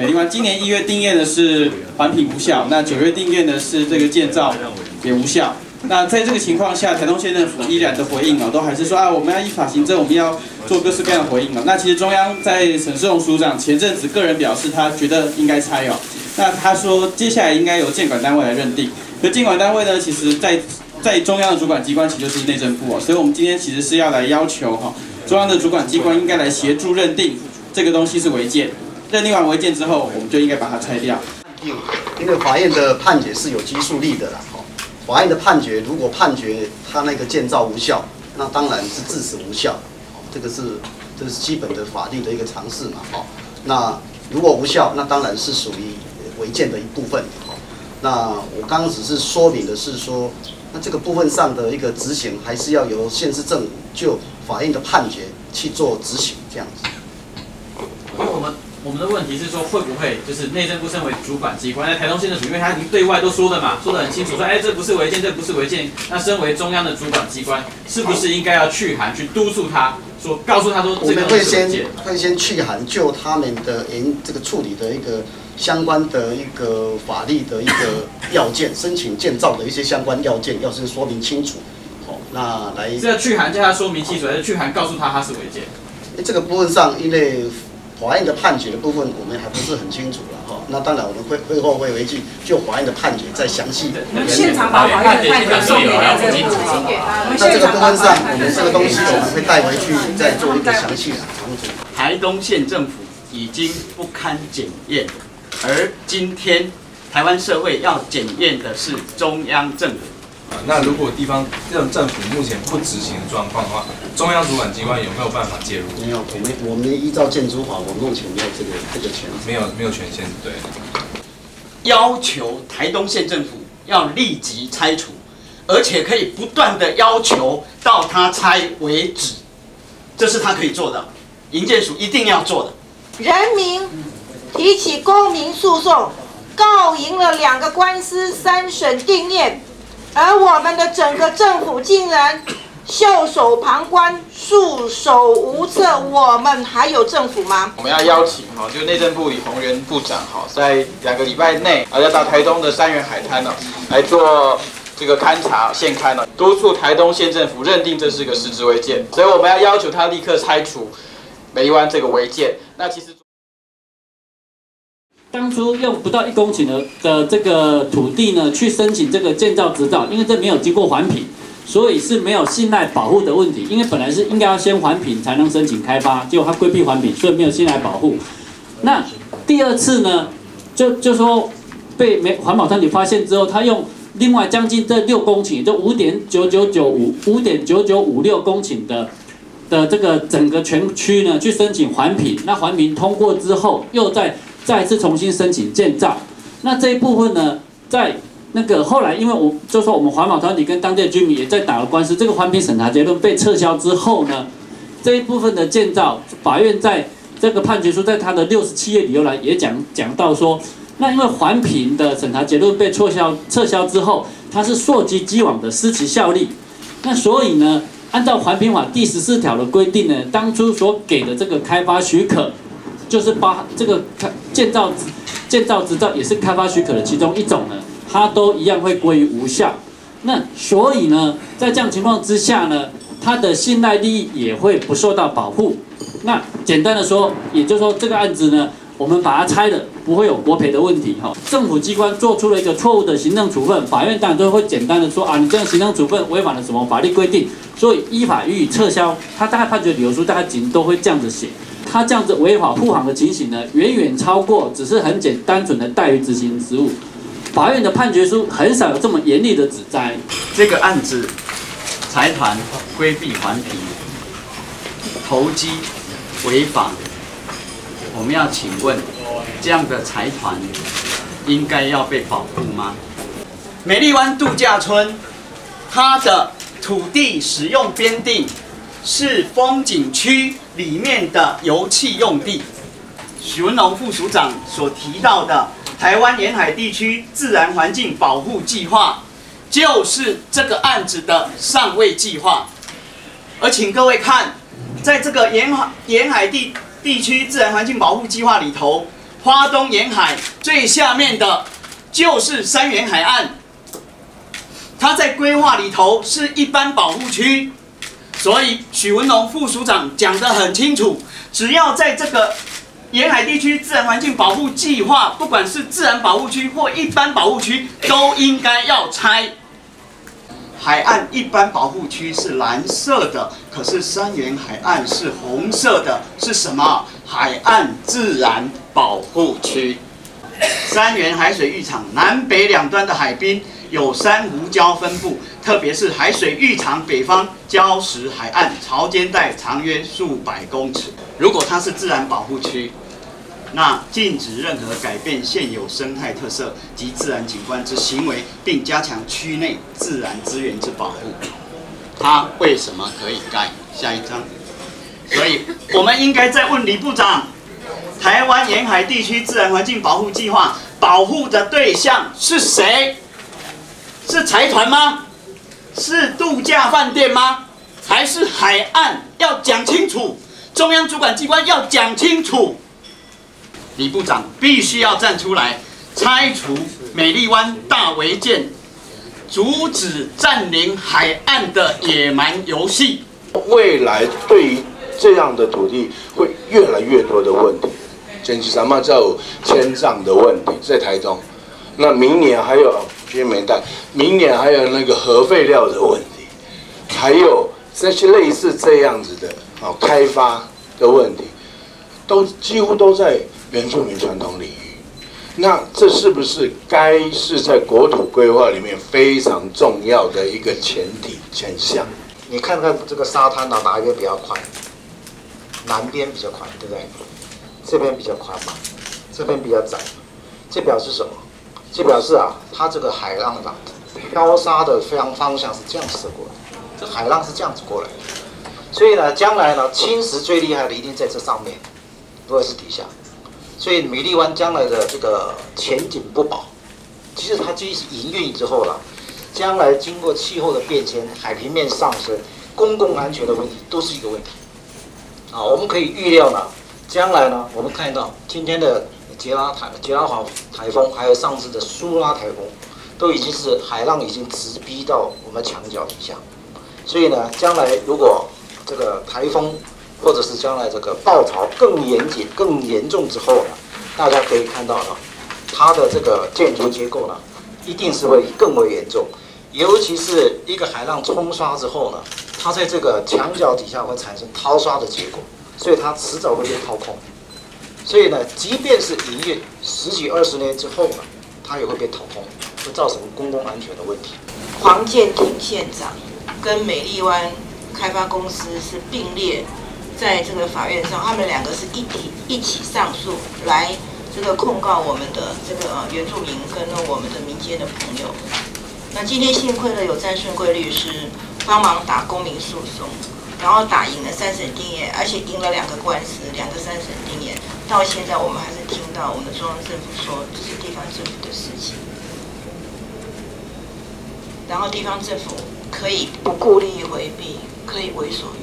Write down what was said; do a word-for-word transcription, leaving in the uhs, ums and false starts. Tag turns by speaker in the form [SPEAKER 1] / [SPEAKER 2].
[SPEAKER 1] 美丽湾今年一月定验的是环评无效，那九月定验的是这个建造也无效。那在这个情况下，台东县政府依然的回应哦，都还是说啊，我们要依法行政，我们要做各式各样的回应哦。那其实中央在沈世荣署长前阵子个人表示，他觉得应该拆哦。那他说接下来应该由监管单位来认定。可监管单位呢，其实在在中央的主管机关其实就是内政部哦，所以我们今天其实是要来要求哈，中央的主管机关应该来协助认定这个东西是违建。认定完违建之后，我们就应该把它拆掉。
[SPEAKER 2] 因为法院的判决是有拘束力的啦。法院的判决，如果判决他那个建造无效，那当然是致死无效，这个是这是基本的法律的一个常识嘛，哈。那如果无效，那当然是属于违建的一部分，哈。那我刚刚只是说明的是说，那这个部分上的一个执行，还是要由县市政府就法院的判决去做执行，这样子。
[SPEAKER 3] 我们。我们的问题是说，会不会就是内政部身为主管机关，在台东县政府，因为他已经对外都说了嘛，说得很清楚，说，哎，这不是违建，这不是违建。那身为中央的主管机关，是不是应该要去函去督促他，说，告诉他说，这个
[SPEAKER 2] 我们会先会先去函，就他们的研这个处理的一个相关的一个法律的一个要件，申请建造的一些相关要件，要是说明清楚。好，那来
[SPEAKER 3] 是要去函叫他说明清楚，还是去函告诉他他是违建？
[SPEAKER 2] 这个部分上，因为法院的判决的部分，我们还不是很清楚了哈。那当然，我们会会后会回去就法院的判决再详细。
[SPEAKER 4] 我们现场把法院的判决送给内政部，
[SPEAKER 2] 那这个部分上，我们这个东西我们会带回去再做一个详细的重组。
[SPEAKER 5] 台东县政府已经不堪检验，而今天台湾社会要检验的是中央政府。
[SPEAKER 6] 啊，那如果地方政政府目前不执行的状况的话，中央主管机关有没有办法介入？
[SPEAKER 2] 没有，我们我们依照建筑法，我们目前没有这个这个权，
[SPEAKER 6] 没有没有权限，对。
[SPEAKER 5] 要求台东县政府要立即拆除，而且可以不断的要求到他拆为止，这是他可以做的，营建署一定要做的。
[SPEAKER 4] 人民提起公民诉讼，告赢了两个官司，三审定验。而我们的整个政府竟然袖手旁观、束手无策，我们还有政府吗？
[SPEAKER 1] 我们要邀请哈，就内政部李鸿源部长哈，在两个礼拜内啊，要到台东的三元海滩呢，来做这个勘察现勘呢，督促台东县政府认定这是个实质违建，所以我们要要求他立刻拆除美丽湾这个违建。那其实。
[SPEAKER 7] 当初用不到一公顷的的这个土地呢，去申请这个建造执照，因为这没有经过环评，所以是没有信赖保护的问题。因为本来是应该要先环评才能申请开发，结果他规避环评，所以没有信赖保护。那第二次呢，就就说被没环保团体发现之后，他用另外将近这六公顷，就五点九九九五五点九九五六公顷的的这个整个全区呢，去申请环评。那环评通过之后，又在再次重新申请建造，那这一部分呢，在那个后来，因为我就说我们环保团体跟当地的居民也在打了官司，这个环评审查结论被撤销之后呢，这一部分的建造，法院在这个判决书在它的六十七页理由来也讲讲到说，那因为环评的审查结论被撤销撤销之后，它是溯及既往的失其效力，那所以呢，按照环评法第十四条的规定呢，当初所给的这个开发许可。就是把这个建造建造执照也是开发许可的其中一种呢，它都一样会归于无效。那所以呢，在这样情况之下呢，它的信赖利益也会不受到保护。那简单的说，也就是说这个案子呢，我们把它拆了，不会有国赔的问题哈。政府机关做出了一个错误的行政处分，法院当然都会简单的说啊，你这样行政处分违反了什么法律规定，所以依法予以撤销。他大概判决理由书大概仅都会这样子写。他这样子违法护航的情形呢，远远超过只是很简单纯的怠于执行职务。法院的判决书很少有这么严厉的指摘。
[SPEAKER 5] 这个案子，财团规避环评，投机违法，我们要请问，这样的财团应该要被保护吗？美丽湾度假村，它的土地使用编定是风景区里面的油气用地。许文龙副署长所提到的台湾沿海地区自然环境保护计划，就是这个案子的上位计划。而请各位看，在这个沿海沿海地地区自然环境保护计划里头， 花东沿海最下面的就是三元海岸，它在规划里头是一般保护区，所以许文龙副署长讲得很清楚，只要在这个沿海地区自然环境保护计划，不管是自然保护区或一般保护区，都应该要拆。海岸一般保护区是蓝色的，可是三元海岸是红色的，是什么？海岸自然保护区。三元海水浴场南北两端的海滨有珊瑚礁分布，特别是海水浴场北方礁石海岸潮间带长约数百公尺。如果它是自然保护区，那禁止任何改变现有生态特色及自然景观之行为，并加强区内自然资源之保护。它为什么可以盖？下一章。所以我们应该再问李部长，台湾沿海地区自然环境保护计划保护的对象是谁？是财团吗？是度假饭店吗？还是海岸？要讲清楚，中央主管机关要讲清楚。李部长必须要站出来，拆除美丽湾大违建，阻止占领海岸的野蛮游戏。
[SPEAKER 8] 未来对于这样的土地会越来越多的问题，前期咱们就有迁葬的问题在台东，那明年还有缺煤炭，明年还有那个核废料的问题，还有这些类似这样子的啊开发的问题，都几乎都在原住民传统领域。那这是不是该是在国土规划里面非常重要的一个前提前项？
[SPEAKER 9] 你看看这个沙滩哪哪一边比较宽？南边比较宽，对不对？这边比较宽嘛，这边比较窄。这表示什么？这表示啊，它这个海浪啊，漂沙的方方向是这样射过来，这海浪是这样子过来的。所以呢，将来呢，侵蚀最厉害的一定在这上面，不会是底下。所以美丽湾将来的这个前景不保。其实它即使营运之后了，将来经过气候的变迁、海平面上升、公共安全的问题，都是一个问题。啊，我们可以预料呢，将来呢，我们看到今天的杰拉台、杰拉华台风，还有上次的苏拉台风，都已经是海浪已经直逼到我们墙角底下。所以呢，将来如果这个台风或者是将来这个暴潮更严谨、更严重之后呢，大家可以看到呢，它的这个建筑结构呢，一定是会更为严重。尤其是一个海浪冲刷之后呢，它在这个墙角底下会产生掏刷的结果，所以它迟早会被掏空。所以呢，即便是营运十几二十年之后呢，它也会被掏空，会造成公共安全的问题。
[SPEAKER 4] 黄建庭县长跟美丽湾开发公司是并列在这个法院上，他们两个是一体一起上诉来这个控告我们的这个呃原住民跟我们的民间的朋友。那今天幸亏了有詹顺贵律师帮忙打公民诉讼，然后打赢了三审定谳，而且赢了两个官司，两个三审定谳。到现在我们还是听到我们中央政府说这是地方政府的事情，然后地方政府可以不顾利益回避，可以为所欲